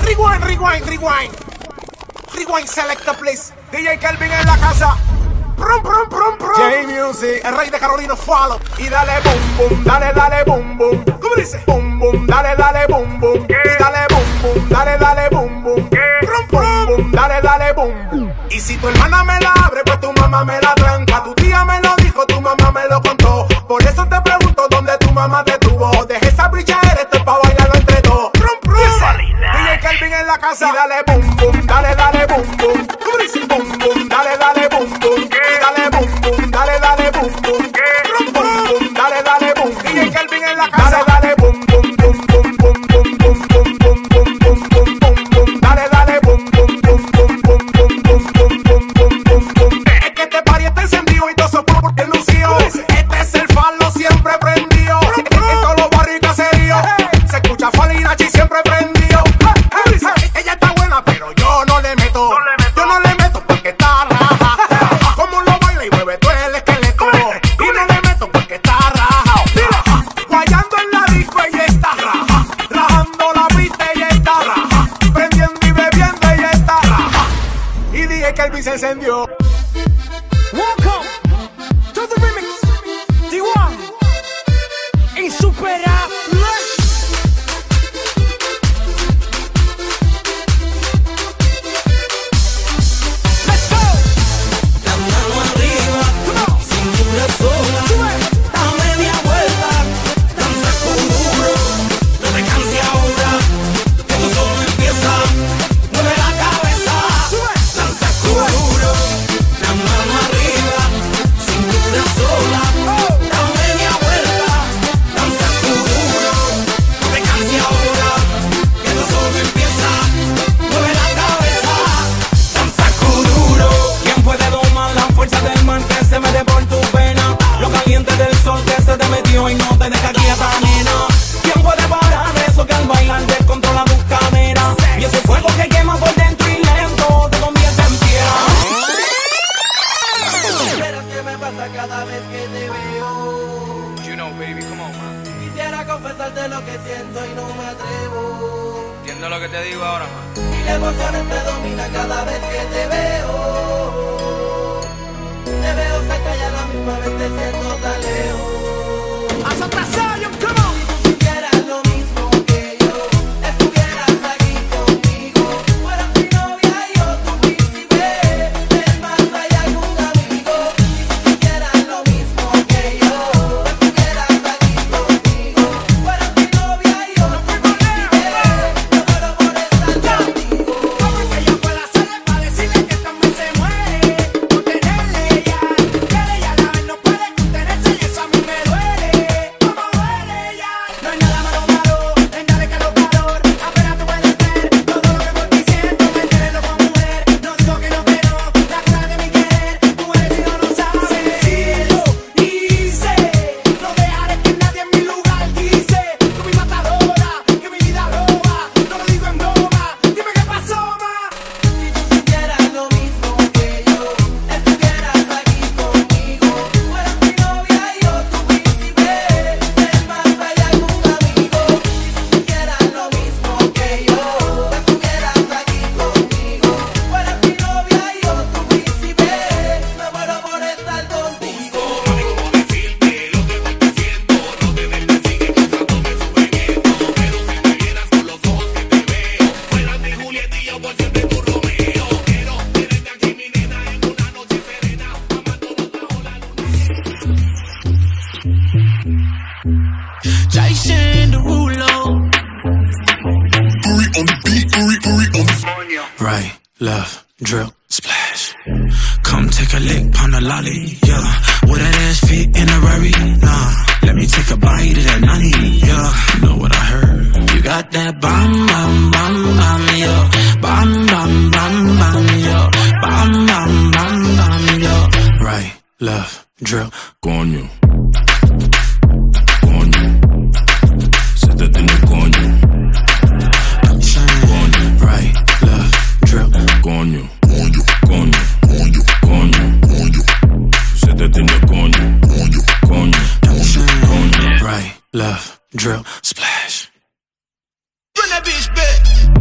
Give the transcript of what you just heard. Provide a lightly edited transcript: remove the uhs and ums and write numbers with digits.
Rewind selector, please. DJ Kelvin en la casa. J-Music, el rey de Carolina, follow. Y dale boom boom, dale boom boom. ¿Cómo dice? Boom boom, dale boom boom. Y dale boom boom, dale boom boom. Boom boom, dale boom boom. Y si tu hermana me la abre, pues tu mamá me la tranca. Tu tía me lo dijo, tu mamá me lo contó. Por eso te pregunto dónde tu mamá te tuvo. Deje esa brichadera, esto es pa' bailarlo entre todos. DJ Kelvin en la casa. Y dale boom boom, dale boom boom. ¿Cómo dice? Boom boom, dale boom boom. Dale boom boom, dale boom boom. Boom boom, dale boom. DJ Kelvin en la casa. Dale boom boom boom boom boom boom boom boom boom boom boom boom boom boom. Dale boom boom boom boom boom boom boom boom boom boom boom. Es que este party está encendido y todo eso porque lució. Este es el falo siempre prendido. En todos los barrios y caseríos se escucha Falinachi siempre prendido. Ella está buena pero yo no le meto. Yo no le meto porque está raja. Como lo baila y mueve todo el esqueleto. Y no le meto porque está raja. Guayando en la disco ella está raja. Rajando la pista ella está raja. Prendiendo y bebiendo ella está raja. Y dije que el beat se encendió. Welcome to the remix. D1 Insuperable. Y no te deja quieta, nena. ¿Quién puede parar eso que al bailar descontrola tus caderas? Y ese fuego que quema por dentro y lento te convierte en piedra. Verás qué me pasa cada vez que te veo. You know, baby, come on, man. Quisiera confesarte lo que siento y no me atrevo. ¿Entiendes lo que te digo ahora, man? Y la emoción me domina cada vez que te veo. Te veo cerca y a la misma vez te siento tan lejos. Hasta atrás, come on. Si tú sintieras lo mismo que yo, estuvieras aquí conmigo. Fueras mi novia y yo tu príncipe. Del más hay algún amigo. Si tú sintieras lo mismo que yo, estuvieras aquí conmigo. Fueras mi novia y yo tu príncipe. Yo muero por estar contigo. Porque ella pueda hacerle para decirle que también se muere. Por tenerle ya, que ella la vez no puede contenerse y eso a mí me duele. No hay nada malo, en darle calor, apenas tú puedes ver todo lo que por ti siento, me tienes loco mujer, no digo que no, la cara de mi querer, tú eres y no lo sabes, sí lo hice, no dejaré que nadie en mi lugar quise, tú mi matadora, que mi vida roba, no lo digo en broma, dime qué pasó, ma. Si tú sintieras lo mismo que yo, estuvieras aquí conmigo. Fueras mi novia y yo tu príncipe. Del más hay algún amigo. Si tú sintieras lo mismo que yo, estuvieras aquí conmigo. Fueras mi novia y yo tu príncipe. Me muero por estar contigo. Jason Derulo. Right, left, drip, splash. Come take a lick, pound a lolly, yeah. Would that ass fit in a Rari? Nah, let me take a bite of that nutty, yeah. Know what I heard? You got that bam, bam, bam, bam, yeah. Bam, bam, bam, bam, yeah. Bam, bam, bam, bam, yeah. Right, left, drip, coño. Right, left, drip, coño, coño, coño, coño, coño, coño. Se te tiene coño, coño, coño, coño. Right, left, drip, splash. Run that bitch back.